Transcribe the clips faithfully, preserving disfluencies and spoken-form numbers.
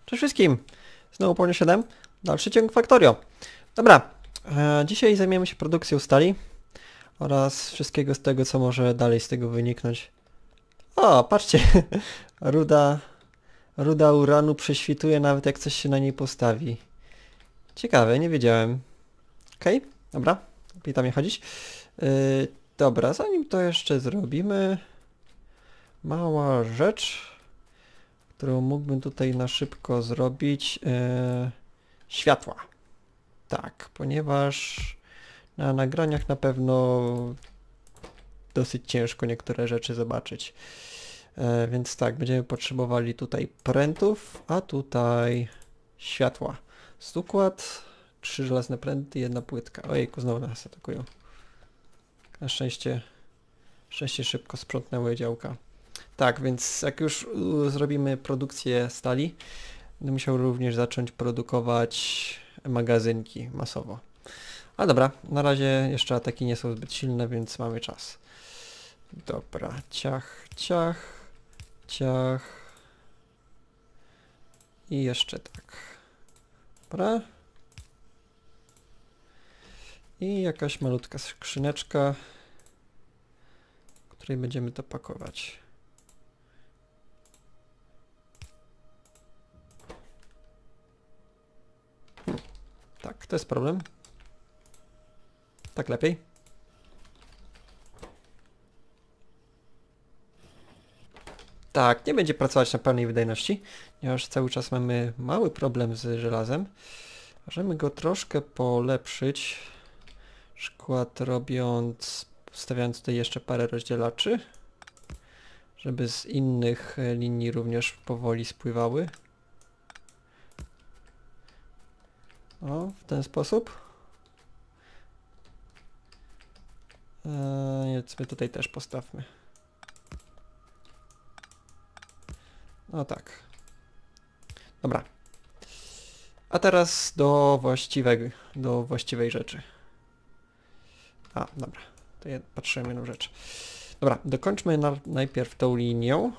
Cześć wszystkim! Znowu Polnie siedem, dalszy ciąg Factorio. Dobra, e, dzisiaj zajmiemy się produkcją stali oraz wszystkiego z tego, co może dalej z tego wyniknąć. O, patrzcie! ruda, ruda uranu prześwituje nawet jak coś się na niej postawi. Ciekawe, nie wiedziałem. Okej, okay, dobra, lepiej tam nie chodzić. Yy, dobra, zanim to jeszcze zrobimy, mała rzecz, którą mógłbym tutaj na szybko zrobić. Yy, światła. Tak, ponieważ na nagraniach na pewno dosyć ciężko niektóre rzeczy zobaczyć. Yy, więc tak, będziemy potrzebowali tutaj prętów, a tutaj światła. Stukład, trzy żelazne pręty, jedna płytka. Ojejku, znowu nas atakują. Na szczęście, szczęście szybko sprzątnęły działka. Tak, więc jak już y, zrobimy produkcję stali, będę musiał również zacząć produkować magazynki masowo. A dobra, na razie jeszcze ataki nie są zbyt silne, więc mamy czas. Dobra, ciach, ciach, ciach. I jeszcze tak. Dobra. I jakaś malutka skrzyneczka, w której będziemy to pakować. Hmm. Tak, to jest problem. Tak lepiej. Tak, nie będzie pracować na pełnej wydajności, ponieważ cały czas mamy mały problem z żelazem. Możemy go troszkę polepszyć. Na przykład robiąc, stawiając tutaj jeszcze parę rozdzielaczy, żeby z innych linii również powoli spływały. O, w ten sposób. Eee, my tutaj też postawmy. No tak. Dobra. A teraz do właściwej, do właściwej rzeczy. A, dobra. To ja patrzyłem jedną rzecz. Dobra, dokończmy na, najpierw tą linią.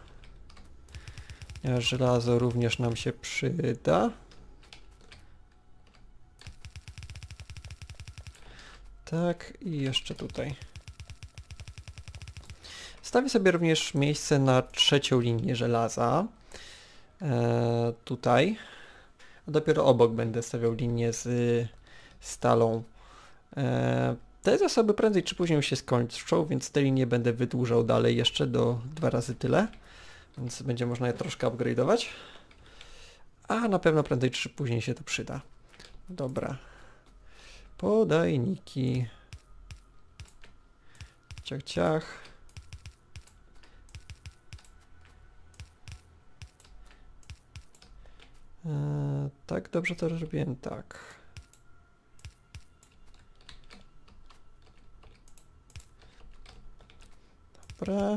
Żelazo również nam się przyda. Tak, i jeszcze tutaj. Stawię sobie również miejsce na trzecią linię żelaza. E, tutaj. A dopiero obok będę stawiał linię z stalą. E, te zasoby prędzej czy później już się skończą, więc te linie będę wydłużał dalej jeszcze do dwa razy tyle. Więc będzie można je troszkę upgrade'ować. A na pewno prędzej czy później się to przyda. Dobra. Podajniki. Ciach, ciach. Eee, tak, dobrze to robiłem, tak. Dobra.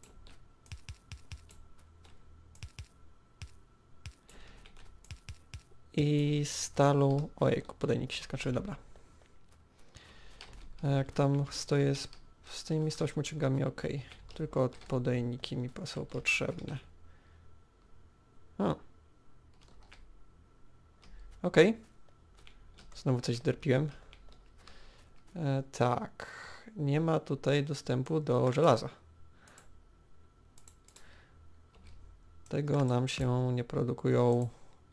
I stalą... Ojejku, podajniki się skończyły, dobra. A jak tam stoję z, z tymi taśmociągami, ok. Tylko podajniki mi są potrzebne. O. Ok. Znowu coś zderpiłem. E, tak. Nie ma tutaj dostępu do żelaza. Tego nam się nie produkują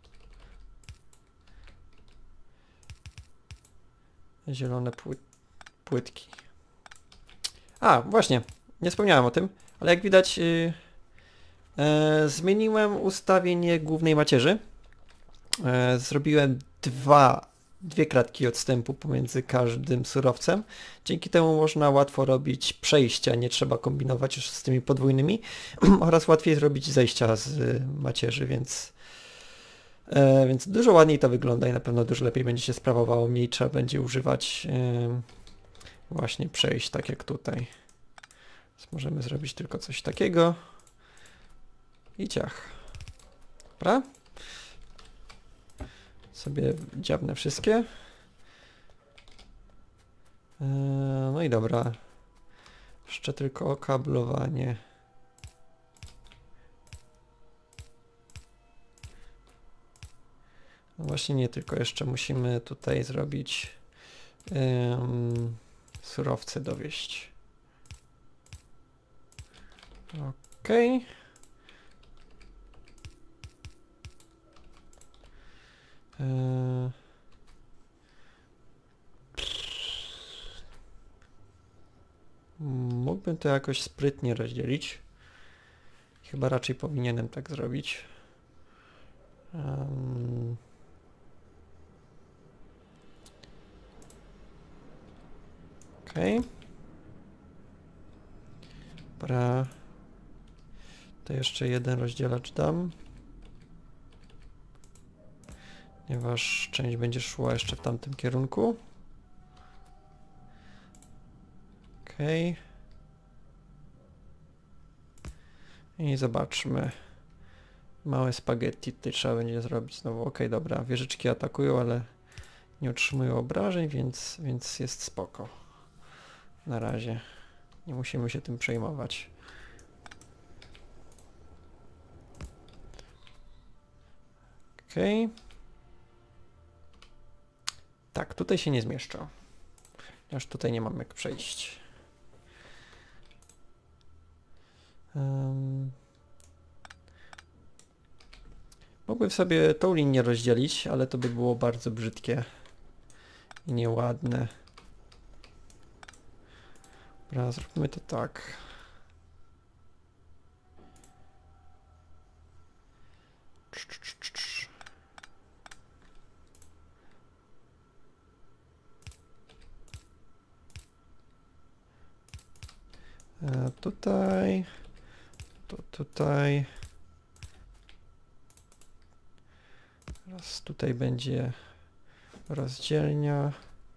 zielone pły płytki. A, właśnie. Nie wspomniałem o tym, ale jak widać yy, yy, zmieniłem ustawienie głównej macierzy. Yy, zrobiłem dwa, dwie kratki odstępu pomiędzy każdym surowcem. Dzięki temu można łatwo robić przejścia, nie trzeba kombinować już z tymi podwójnymi oraz łatwiej zrobić zejścia z yy, macierzy, więc, yy, więc dużo ładniej to wygląda i na pewno dużo lepiej będzie się sprawowało, mniej trzeba będzie używać yy, właśnie przejść tak jak tutaj. Więc możemy zrobić tylko coś takiego i ciach. Dobra? Sobie dziabnę wszystkie. Eee, no i dobra. Jeszcze tylko okablowanie. No właśnie nie, tylko jeszcze musimy tutaj zrobić ym, surowce dowieść. Okej. Okay. Yy. Mógłbym to jakoś sprytnie rozdzielić. Chyba raczej powinienem tak zrobić. Um. Okej. Okay. Dobra. To jeszcze jeden rozdzielacz dam. Ponieważ część będzie szła jeszcze w tamtym kierunku. Okej. Okay. I zobaczmy. Małe spaghetti tutaj trzeba będzie zrobić znowu. Okej, okay, dobra. Wieżyczki atakują, ale nie otrzymują obrażeń, więc, więc jest spoko. Na razie. Nie musimy się tym przejmować. Okej. Okay. Tak, tutaj się nie zmieszczą. Ponieważ tutaj nie mam jak przejść. Um. Mógłbym sobie tą linię rozdzielić, ale to by było bardzo brzydkie i nieładne. Dobra, zróbmy to tak. E, tutaj. To tutaj. Teraz tutaj będzie rozdzielnia.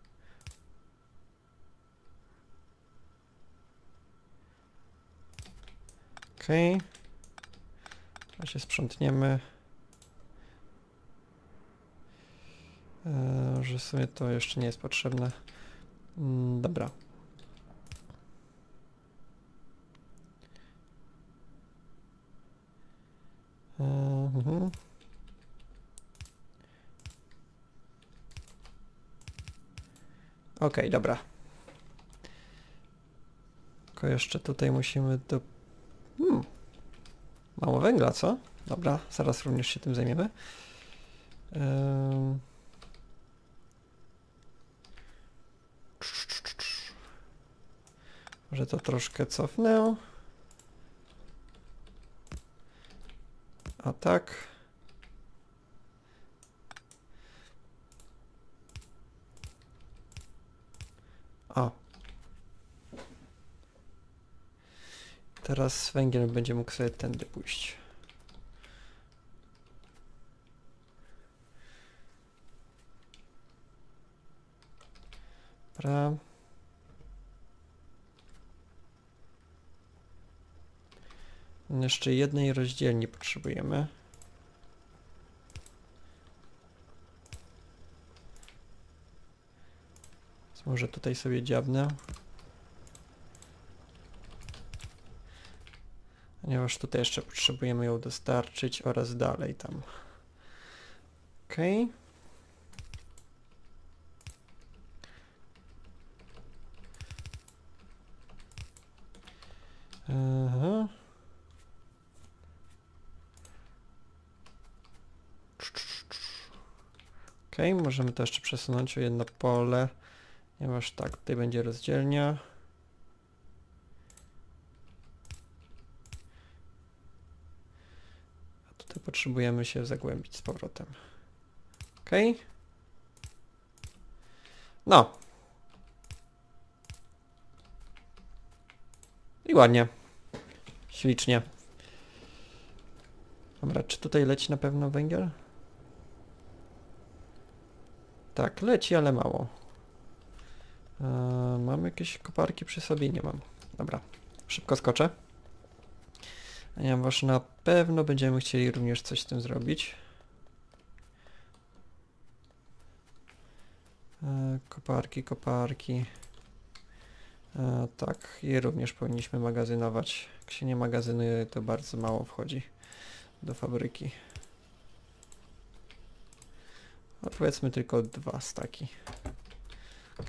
Okej. Okay. Teraz się sprzątniemy. E, że w sumie to jeszcze nie jest potrzebne. Mm, dobra. E, uh-huh. Okej, okay, dobra. Tylko jeszcze tutaj musimy do... Hmm. Mało węgla, co? Dobra, zaraz również się tym zajmiemy. Um. Może to troszkę cofnę. A tak. O. Teraz węgiel będzie mógł sobie tędy pójść. Dobra. Jeszcze jednej rozdzielni potrzebujemy. Więc może tutaj sobie dziabnę. Ponieważ tutaj jeszcze potrzebujemy ją dostarczyć oraz dalej tam. Okej. Okay. Aha. Okej, okay, możemy to jeszcze przesunąć o jedno pole, ponieważ tak, tutaj będzie rozdzielnia. A tutaj potrzebujemy się zagłębić z powrotem. Okej. Okay. No. I ładnie. Ślicznie. Dobra, czy tutaj leci na pewno węgiel? Tak, leci, ale mało. Eee, mam jakieś koparki przy sobie? Nie mam. Dobra, szybko skoczę. Ponieważ na pewno będziemy chcieli również coś z tym zrobić. Eee, koparki, koparki. Eee, tak, je również powinniśmy magazynować. Jak się nie magazynuje, to bardzo mało wchodzi do fabryki. No powiedzmy tylko dwa staki. Ok.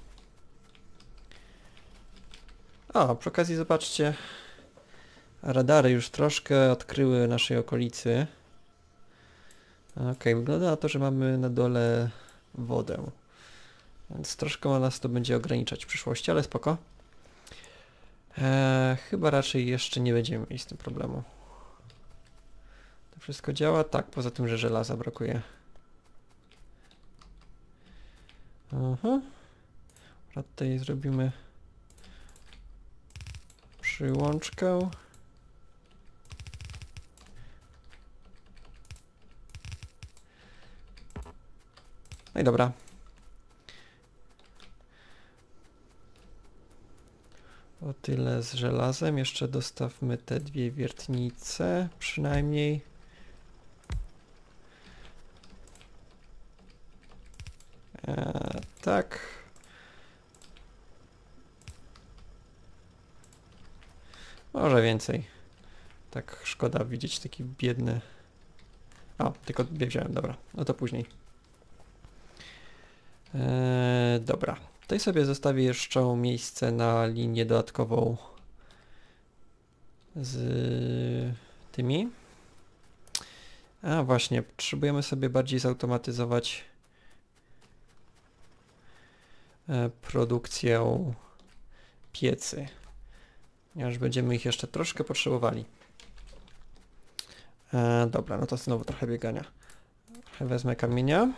O, przy okazji zobaczcie, radary już troszkę odkryły naszej okolicy. Ok, wygląda na to, że mamy na dole wodę. Więc troszkę nas to będzie ograniczać w przyszłości, ale spoko. Eee, chyba raczej jeszcze nie będziemy mieli z tym problemu. To wszystko działa? Tak, poza tym, że żelaza brakuje. Aha. Tutaj zrobimy przyłączkę. No i dobra. O tyle z żelazem. Jeszcze dostawmy te dwie wiertnice przynajmniej. Eee, tak. Może więcej. Tak szkoda widzieć taki biedny... O, tylko dwie wziąłem, dobra. No to później. Eee, dobra. Tutaj sobie zostawię jeszcze miejsce na linię dodatkową z tymi. A właśnie, potrzebujemy sobie bardziej zautomatyzować e, produkcję piecy, ponieważ będziemy ich jeszcze troszkę potrzebowali. E, dobra, no to znowu trochę biegania. Wezmę kamienia.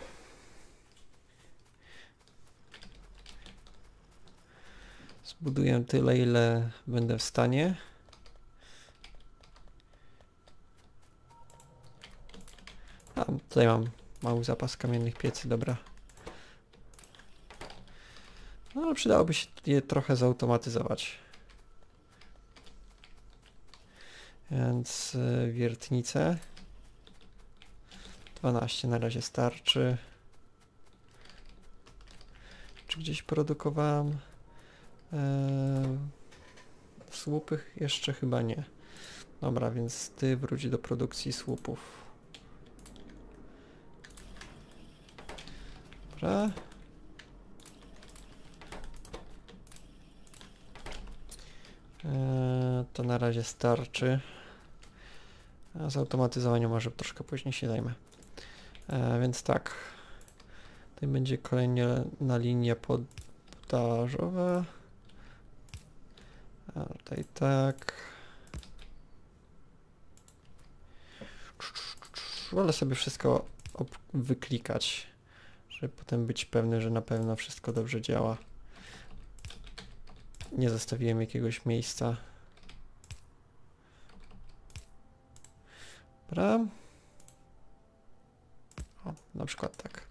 Zbuduję tyle, ile będę w stanie. A, tutaj mam mały zapas kamiennych piecy, dobra. No ale przydałoby się je trochę zautomatyzować. Więc y, wiertnice. dwanaście na razie starczy. Czy gdzieś produkowałem e, słupy? Jeszcze chyba nie. Dobra, więc ty wróć do produkcji słupów. Dobra. E, to na razie starczy. A zautomatyzowaniem może troszkę później się zajmę. E, więc tak. Tutaj będzie kolejna linia podażowa. A tutaj tak. Wolę sobie wszystko wyklikać, żeby potem być pewny, że na pewno wszystko dobrze działa. Nie zostawiłem jakiegoś miejsca. Dobra. O, na przykład tak.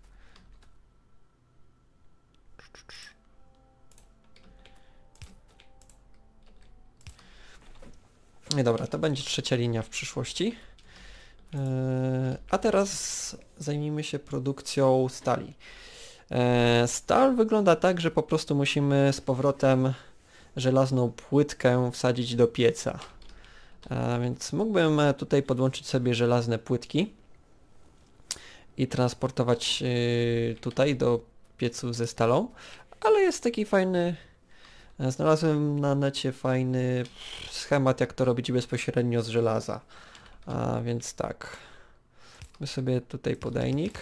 Nie, dobra, to będzie trzecia linia w przyszłości. Yy, a teraz zajmijmy się produkcją stali. Yy, stal wygląda tak, że po prostu musimy z powrotem żelazną płytkę wsadzić do pieca. Yy, więc mógłbym tutaj podłączyć sobie żelazne płytki i transportować yy, tutaj do piecu ze stalą, ale jest taki fajny... Znalazłem na necie fajny schemat, jak to robić bezpośrednio z żelaza. A więc tak. My sobie tutaj podajnik.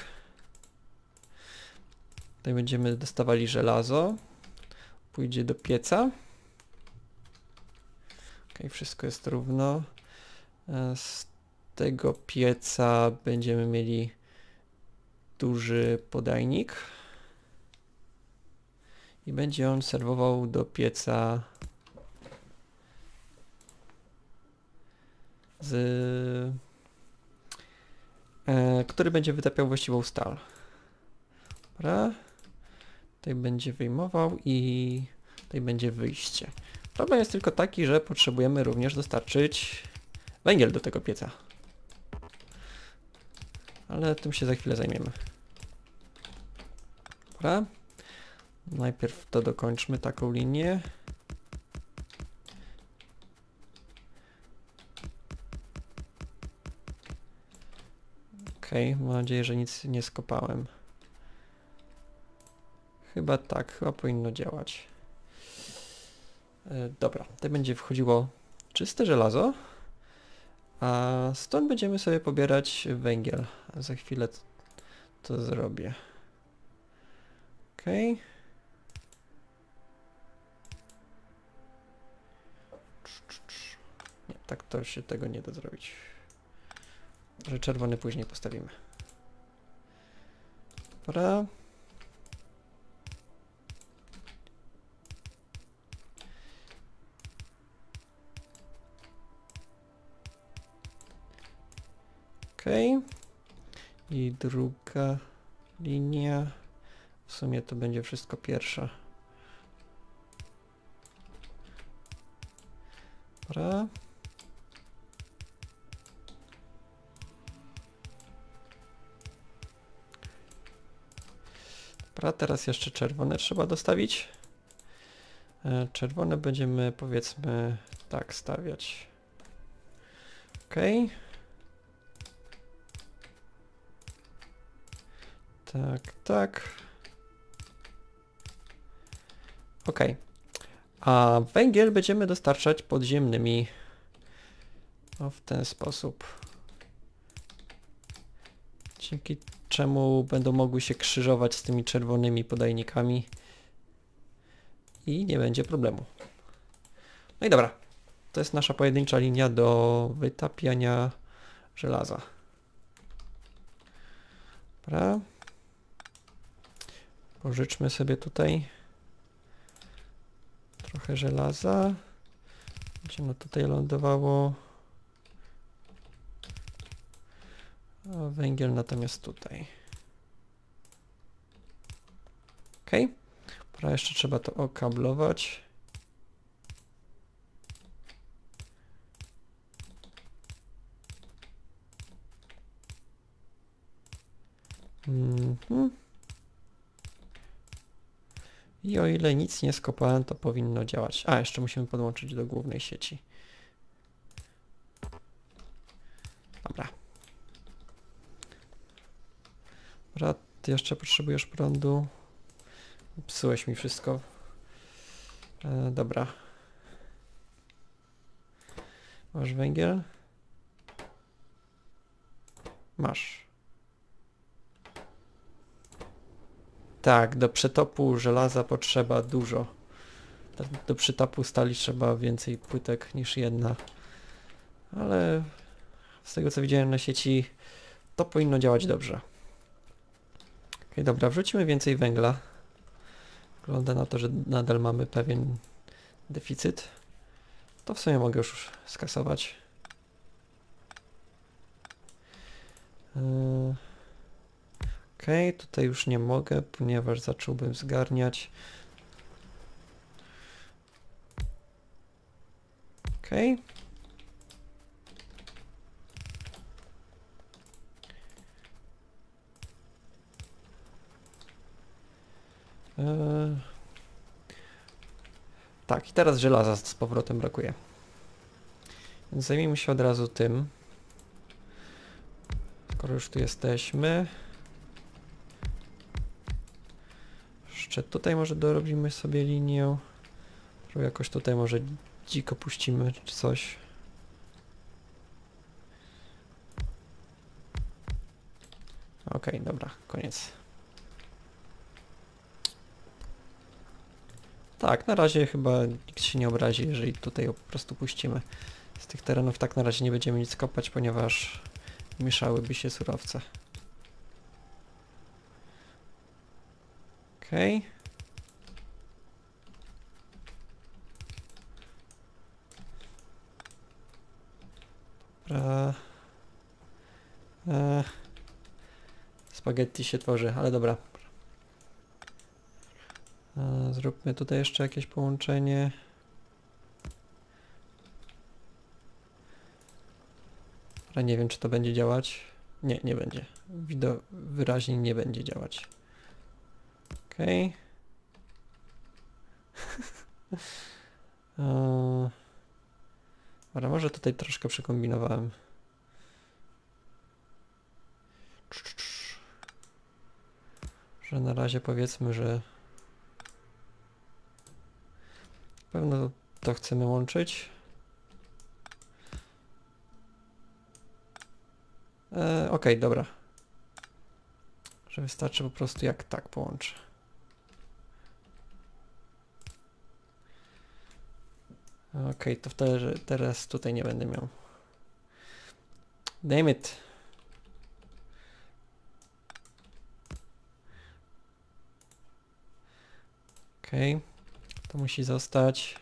Tutaj będziemy dostawali żelazo. Pójdzie do pieca. Ok, wszystko jest równo. Z tego pieca będziemy mieli duży podajnik. I będzie on serwował do pieca z, e, który będzie wytapiał właściwą stal. Dobra. Tutaj będzie wyjmował i tutaj będzie wyjście. Problem jest tylko taki, że potrzebujemy również dostarczyć węgiel do tego pieca. Ale tym się za chwilę zajmiemy. Dobra. Najpierw to dokończmy taką linię. Ok, mam nadzieję, że nic nie skopałem. Chyba tak, chyba powinno działać. Yy, dobra, tutaj będzie wchodziło czyste żelazo, a stąd będziemy sobie pobierać węgiel. Za chwilę to, to zrobię. Okej. Okay. Nie, tak to się tego nie da zrobić. Że czerwony później postawimy. Dobra. Okej. Okay. I druga linia. W sumie to będzie wszystko pierwsza. Dobra. Dobra, teraz jeszcze czerwone trzeba dostawić. Czerwone będziemy, powiedzmy, tak stawiać. Ok. Tak, tak. Ok. A węgiel będziemy dostarczać podziemnymi. O, w ten sposób. Dzięki czemu będą mogły się krzyżować z tymi czerwonymi podajnikami. I nie będzie problemu. No i dobra. To jest nasza pojedyncza linia do wytapiania żelaza. Dobra. Pożyczmy sobie tutaj trochę żelaza. Gdzie ono tutaj lądowało? A węgiel natomiast tutaj. Ok. Dobra, jeszcze trzeba to okablować. Mhm. I o ile nic nie skopałem, to powinno działać. A, jeszcze musimy podłączyć do głównej sieci. Dobra. Dobra, ty jeszcze potrzebujesz prądu. Psułeś mi wszystko. E, dobra. Masz węgiel? Masz. Tak, do przetopu żelaza potrzeba dużo. Do przetopu stali trzeba więcej płytek niż jedna. Ale z tego co widziałem na sieci, to powinno działać dobrze. Ok, dobra, wrzucimy więcej węgla. Wygląda na to, że nadal mamy pewien deficyt. To w sumie mogę już skasować. Yy. Okej, okay, tutaj już nie mogę, ponieważ zacząłbym zgarniać. Okej. Okay. Yy. Tak, i teraz żelaza z powrotem brakuje. Więc zajmijmy się od razu tym. Skoro już tu jesteśmy. Jeszcze tutaj może dorobimy sobie linię. Którą jakoś tutaj może dziko puścimy czy coś. Okej, okay, dobra, koniec. Tak, na razie chyba nikt się nie obrazi, jeżeli tutaj ją po prostu puścimy. Z tych terenów tak na razie nie będziemy nic kopać, ponieważ mieszałyby się surowce. Okej. Okay. Dobra. E, spaghetti się tworzy, ale dobra. E, zróbmy tutaj jeszcze jakieś połączenie. Ale nie wiem, czy to będzie działać. Nie, nie będzie. Wido wyraźnie nie będzie działać. Okej. Okay. e, ale może tutaj troszkę przekombinowałem. Że na razie powiedzmy, że pewno to chcemy łączyć. E, ok, dobra. Że wystarczy po prostu jak tak połączę. Ok, to wtedy teraz tutaj nie będę miał. Damn it. Ok, to musi zostać.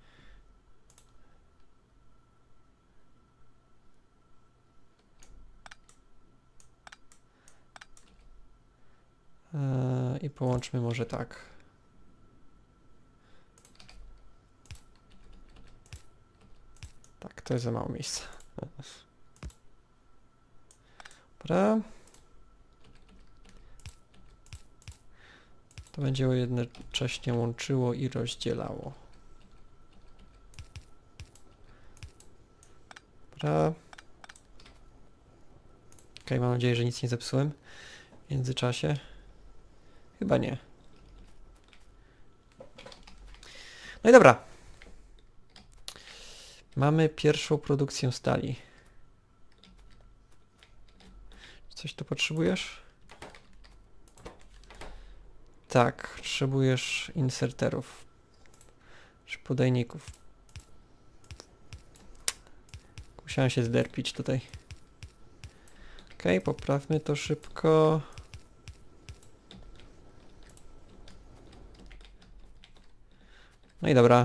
Eee, I połączmy może tak. Tak, to jest za mało miejsca. Dobra. To będzie jednocześnie łączyło i rozdzielało. Dobra. Ok, mam nadzieję, że nic nie zepsułem w międzyczasie. Chyba nie. No i dobra. Mamy pierwszą produkcję stali. Coś tu potrzebujesz? Tak, potrzebujesz inserterów. Czy podajników. Musiałem się zderpić tutaj. Ok, poprawmy to szybko. No i dobra.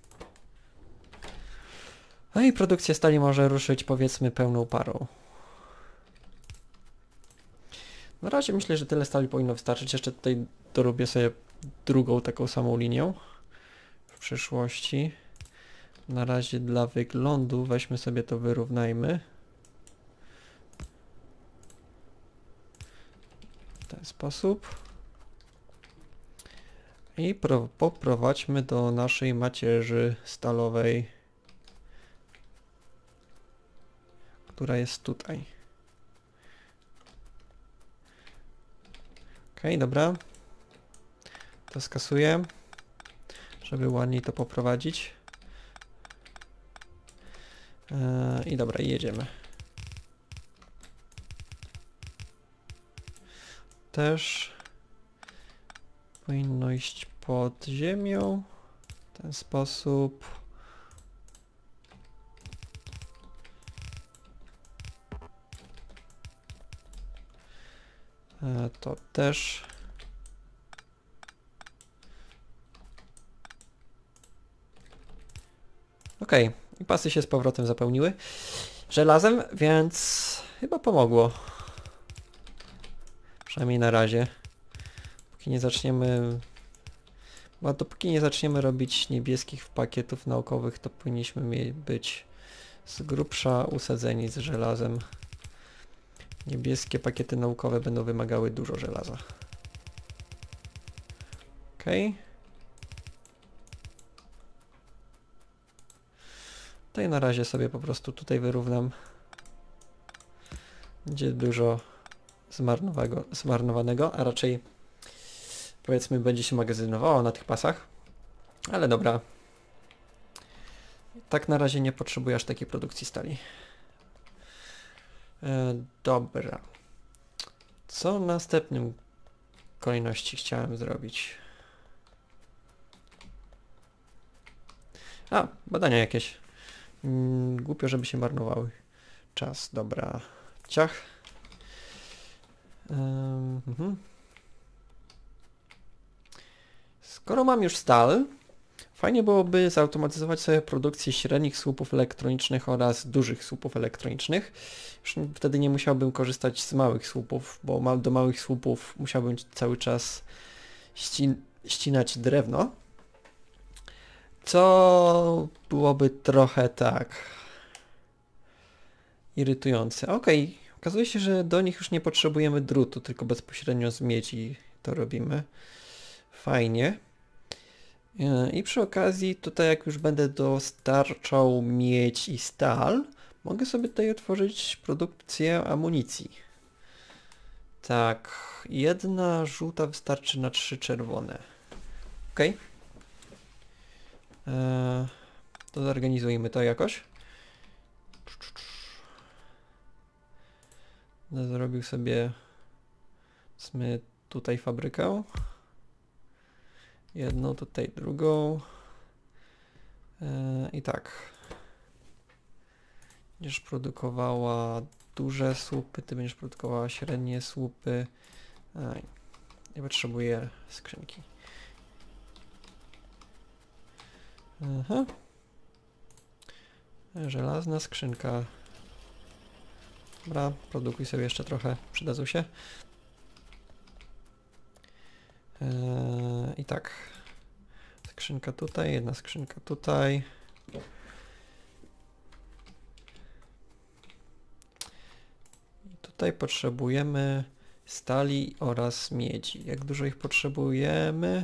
No i produkcja stali może ruszyć powiedzmy pełną parą. Na razie myślę, że tyle stali powinno wystarczyć. Jeszcze tutaj dorobię sobie drugą taką samą linię w przyszłości. Na razie dla wyglądu weźmy sobie to, wyrównajmy. W ten sposób. I poprowadźmy do naszej macierzy stalowej, która jest tutaj. Ok, dobra. To skasuję, żeby ładniej to poprowadzić. Eee, I dobra, jedziemy. Też powinno iść pod ziemią w ten sposób. E, to też. Ok, i pasy się z powrotem zapełniły żelazem, więc chyba pomogło. Przynajmniej na razie. Póki nie zaczniemy... Bo dopóki nie zaczniemy robić niebieskich pakietów naukowych, to powinniśmy być z grubsza usadzeni z żelazem. Niebieskie pakiety naukowe będą wymagały dużo żelaza. Ok. Tutaj na razie sobie po prostu tutaj wyrównam. Będzie dużo zmarnowanego, zmarnowanego, a raczej powiedzmy będzie się magazynowało na tych pasach. Ale dobra. Tak na razie nie potrzebuję aż takiej produkcji stali. E, dobra. Co w następnym kolejności chciałem zrobić? A, badania jakieś. Mm, głupio, żeby się marnowały. Czas, dobra. Ciach. Um, uh-huh. Skoro mam już stal, fajnie byłoby zautomatyzować sobie produkcję średnich słupów elektronicznych oraz dużych słupów elektronicznych. Już wtedy nie musiałbym korzystać z małych słupów, bo do małych słupów musiałbym cały czas ścin ścinać drewno. Co byłoby trochę tak irytujące. Ok, okazuje się, że do nich już nie potrzebujemy drutu, tylko bezpośrednio z miedzi to robimy. Fajnie. I przy okazji tutaj jak już będę dostarczał miedź i stal, mogę sobie tutaj otworzyć produkcję amunicji. Tak, jedna żółta wystarczy na trzy czerwone. Ok. E, to zorganizujmy to jakoś. Zrobił sobie my tutaj fabrykę. Jedną, tutaj drugą. E, I tak. Będziesz produkowała duże słupy, ty będziesz produkowała średnie słupy. Aj, nie potrzebuję skrzynki. Aha. Żelazna skrzynka. Dobra, produkuj sobie jeszcze trochę, przydadzą się. Eee, I tak. Skrzynka tutaj, jedna skrzynka tutaj. I tutaj potrzebujemy stali oraz miedzi. Jak dużo ich potrzebujemy?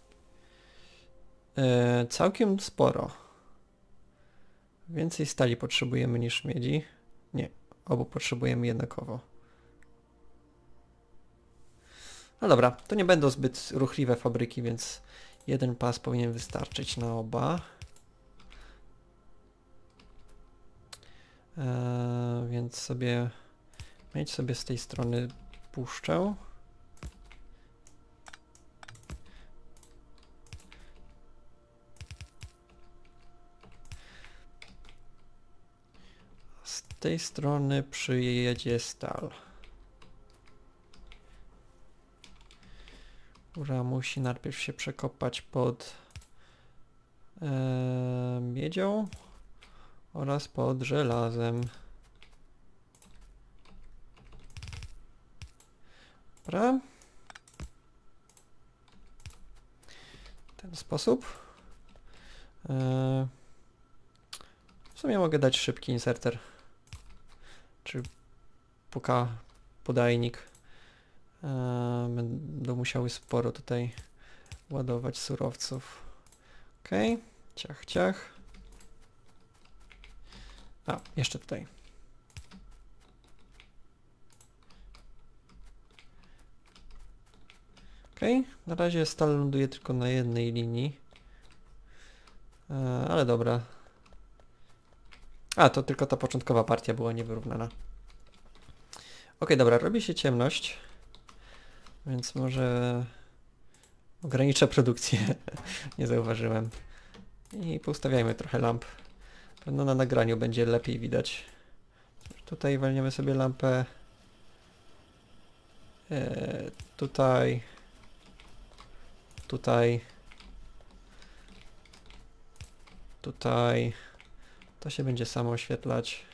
Eee, całkiem sporo. Więcej stali potrzebujemy niż miedzi. Nie, obu potrzebujemy jednakowo. No dobra, to nie będą zbyt ruchliwe fabryki, więc jeden pas powinien wystarczyć na oba. Eee, więc sobie mieć sobie z tej strony puszczę. Z tej strony przyjedzie stal, która musi najpierw się przekopać pod e, miedzią oraz pod żelazem. Dobra. W ten sposób. E, w sumie mogę dać szybki inserter. Czy puka podajnik. E, będą musiały sporo tutaj ładować surowców. Ok, ciach, ciach. A, jeszcze tutaj. Ok, na razie stal ląduje tylko na jednej linii. E, ale dobra. A, to tylko ta początkowa partia była niewyrównana. Ok, dobra, robi się ciemność. Więc może ograniczę produkcję. Nie zauważyłem. I poustawiajmy trochę lamp. Pewno na nagraniu będzie lepiej widać. Tutaj walniemy sobie lampę. Eee, tutaj. Tutaj. Tutaj. To się będzie samo oświetlać.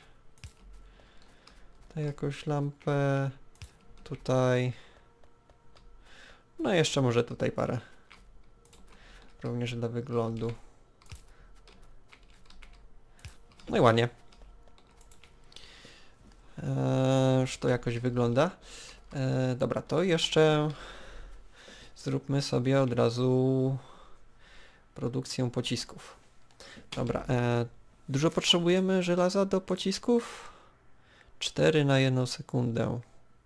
Tutaj jakąś lampę. Tutaj. No i jeszcze może tutaj parę. Również dla wyglądu. No i ładnie. Eee, już to jakoś wygląda. Eee, dobra, to jeszcze zróbmy sobie od razu produkcję pocisków. Dobra, eee, dużo potrzebujemy żelaza do pocisków? cztery na jedną sekundę.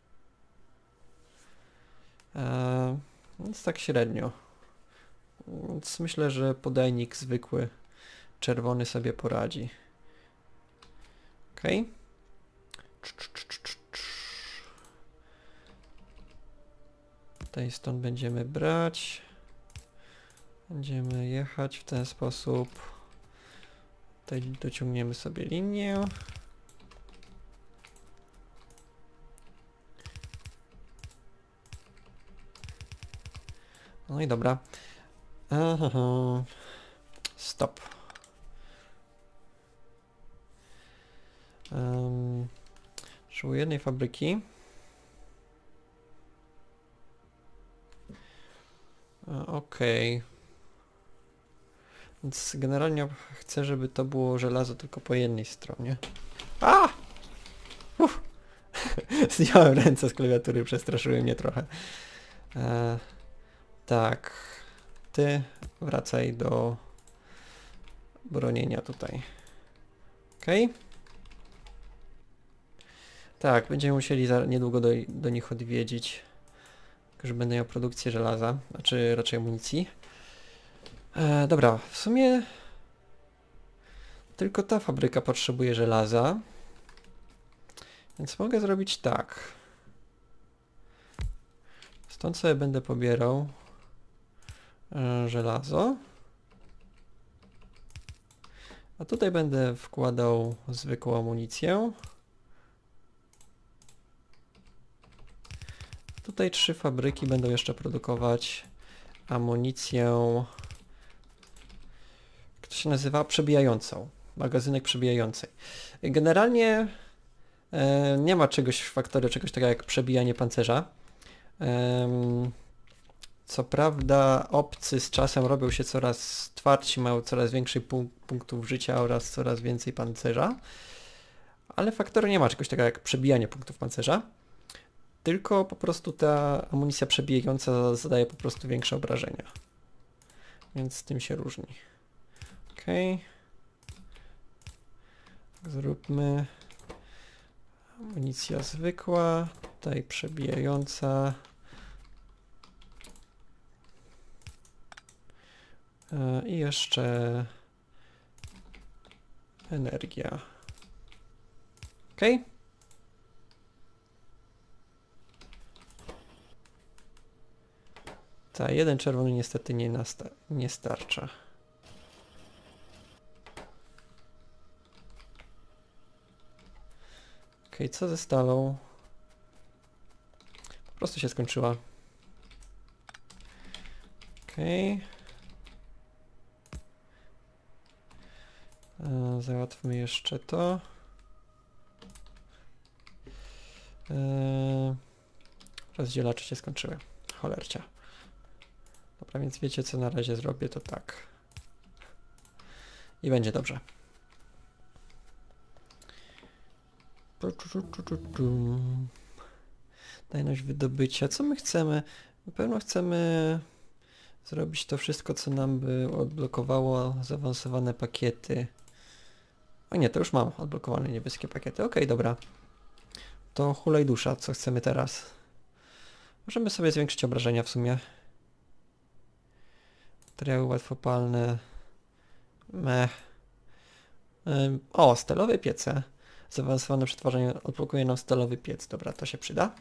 Eee, więc tak średnio. Więc myślę, że podajnik zwykły, czerwony sobie poradzi. Ok. Tutaj stąd będziemy brać. Będziemy jechać w ten sposób. Tutaj dociągniemy sobie linię. No i dobra. Aha. Stop. Um, Potrzebuję jednej fabryki. Okej. Okay. Więc generalnie chcę, żeby to było żelazo tylko po jednej stronie. A! Uff. Zdjąłem ręce z klawiatury, przestraszyły mnie trochę. E, tak. Ty wracaj do bronienia tutaj. Okej. Okay. Tak, będziemy musieli za niedługo do, do nich odwiedzić. Tylko, że będę miał produkcję żelaza, znaczy raczej amunicji. E, dobra, w sumie Tylko ta fabryka potrzebuje żelaza. Więc mogę zrobić tak. Stąd sobie będę pobierał e, żelazo. A tutaj będę wkładał zwykłą amunicję. Tutaj trzy fabryki będą jeszcze produkować amunicję, jak to się nazywa, przebijającą. Magazynek przebijającej. Generalnie e, nie ma czegoś w Factorio, czegoś takiego jak przebijanie pancerza. E, co prawda obcy z czasem robią się coraz twardsi, mają coraz więcej punk punktów życia oraz coraz więcej pancerza. Ale w Factorio nie ma czegoś takiego jak przebijanie punktów pancerza. Tylko po prostu ta amunicja przebijająca zadaje po prostu większe obrażenia. Więc z tym się różni. Ok. Zróbmy amunicja zwykła, tutaj przebijająca. I jeszcze energia. Ok. Ta, jeden czerwony niestety nie, nasta nie starcza. Ok, co ze stalą? Po prostu się skończyła. Ok. E, załatwmy jeszcze to. E, rozdzielacze się skończyły. Cholercia. Dobra, więc wiecie co na razie zrobię, to tak. I będzie dobrze. Dajność wydobycia. Co my chcemy? Na pewno chcemy zrobić to wszystko, co nam by odblokowało zaawansowane pakiety. O nie, to już mam odblokowane niebieskie pakiety. Okej, dobra. To hulaj dusza, co chcemy teraz? Możemy sobie zwiększyć obrażenia w sumie. Materiały łatwopalne. Mech. Ym, o, stalowe piece. Zaawansowane przetwarzanie odblokuje nam stalowy piec. Dobra, to się przyda.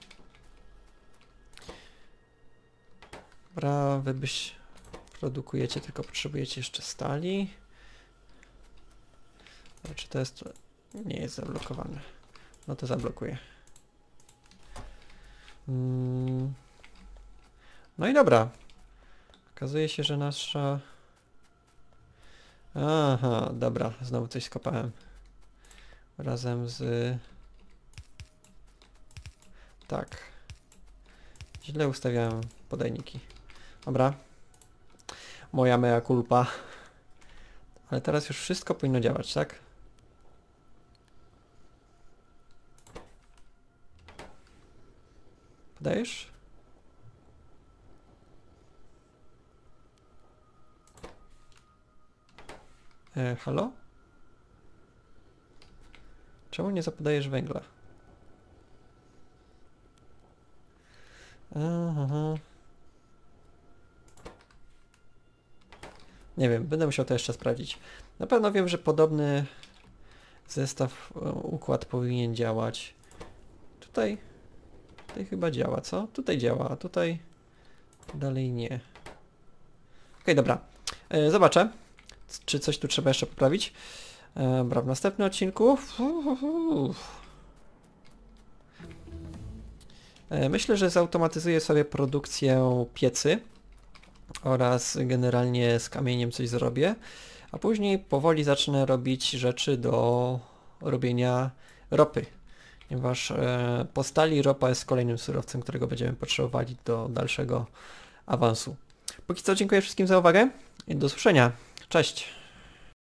Dobra, wy byś produkujecie, tylko potrzebujecie jeszcze stali. Czy to jest... nie jest zablokowane. No to zablokuję. Mm. No i dobra. Okazuje się, że nasza... Aha, dobra, znowu coś skopałem. Razem z... Tak. Źle ustawiałem podajniki. Dobra. Moja mea culpa. Ale teraz już wszystko powinno działać, tak? Podajesz? E, halo? Czemu nie zapodajesz węgla? Aha. Nie wiem, będę musiał to jeszcze sprawdzić. Na pewno wiem, że podobny zestaw, układ powinien działać. Tutaj, tutaj chyba działa, co? Tutaj działa, a tutaj dalej nie. Okej, dobra. E, zobaczę, czy coś tu trzeba jeszcze poprawić. E, dobra, w następnym odcinku... E, myślę, że zautomatyzuję sobie produkcję piecy oraz generalnie z kamieniem coś zrobię, a później powoli zacznę robić rzeczy do robienia ropy, ponieważ e, po stali ropa jest kolejnym surowcem, którego będziemy potrzebowali do dalszego awansu. Póki co dziękuję wszystkim za uwagę i do usłyszenia. Cześć!